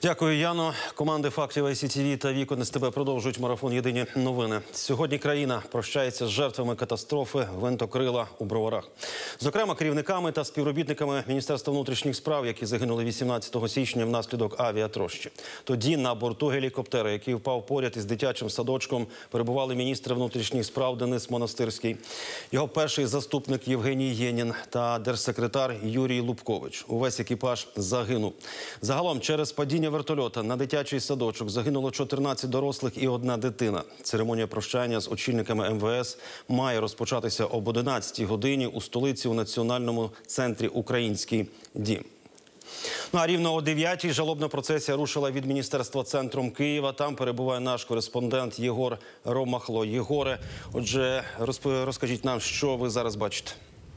Дякую, Яно. Команди «Фактів», ICTV та «Вікон СТБ» продовжують марафон «Єдині новини». Сьогодні країна прощається з жертвами катастрофи гвинтокрила у Броварах. Зокрема, керівниками та співробітниками Міністерства внутрішніх справ, які загинули 18 січня внаслідок авіатрощі. Тоді на борту гелікоптера, який впав поряд із дитячим садочком, перебували міністр внутрішніх справ Денис Монастирський, його перший заступник Євгеній Єнін та держсекретар Юрій Лубкович. Увесь екіпаж загинув. Загалом через падіння вертольота на дитячий садочок загинуло 14 дорослих і 1 дитина. Церемонія прощання з очільниками МВС має розпочатися об 11-й годині у столиці у Національному центрі «Український дім». Ну а рівно о 9-й жалобна процесія рушила від Міністерства центром Києва. Там перебуває наш кореспондент Єгор Ромахло. Єгоре, отже, розкажіть нам, що ви зараз бачите.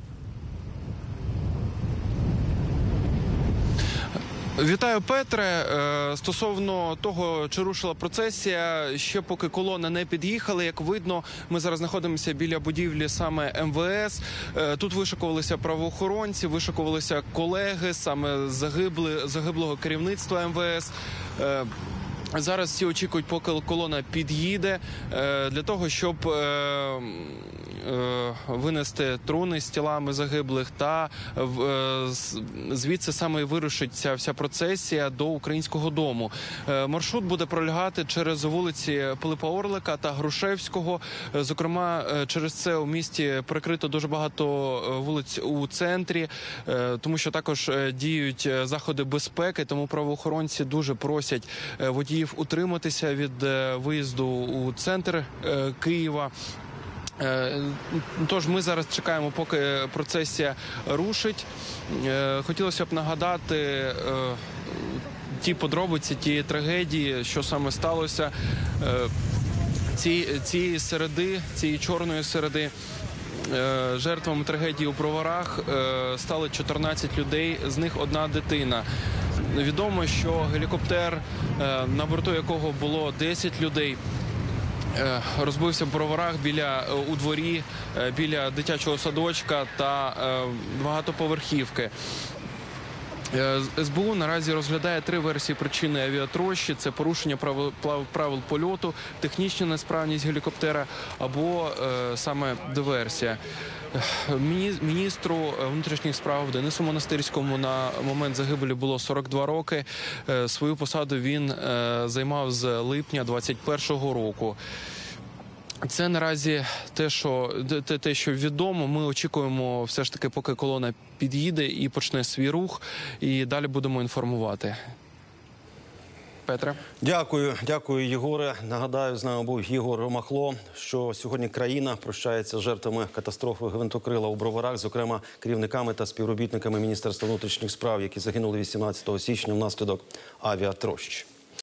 Вітаю, Петре. Стосовно того, чи рушила процесія, ще поки колона не під'їхала. Як видно, ми зараз знаходимося біля будівлі саме МВС. Тут вишикувалися правоохоронці, вишикувалися колеги саме загиблого керівництва МВС. Зараз всі очікують, поки колона під'їде, для того, щоб винести труни з тілами загиблих, та звідси саме і вирушить ця вся процесія до Українського дому. Маршрут буде пролягати через вулиці Пилипа Орлика та Грушевського. Зокрема, через це у місті прикрито дуже багато вулиць у центрі, тому що також діють заходи безпеки, тому правоохоронці дуже просять водіїв утриматися від виїзду у центр Києва. Тож ми зараз чекаємо, поки процесія рушить. Хотілося б нагадати ті подробиці, ті трагедії, що саме сталося цієї середи, цієї чорної середи. Жертвами трагедії у Броварах стали 14 людей, з них 1 дитина. Відомо, що гелікоптер, на борту якого було 10 людей, розбився в Броварах у дворі біля дитячого садочка та багатоповерхівки. СБУ наразі розглядає 3 версії причини авіатрощі. Це порушення правил польоту, технічна несправність гелікоптера або саме диверсія. Міністру внутрішніх справ Денису Монастирському на момент загибелі було 42 роки. Свою посаду він займав з липня 2021 року. Це наразі те, що відомо. Ми очікуємо все ж таки, поки колона під'їде і почне свій рух, і далі будемо інформувати. Петре. Дякую, Єгоре. Нагадаю, з нами був Єгор Ромахло, що сьогодні країна прощається з жертвами катастрофи гвинтокрила у Броварах, зокрема керівниками та співробітниками Міністерства внутрішніх справ, які загинули 18 січня внаслідок авіатрощі.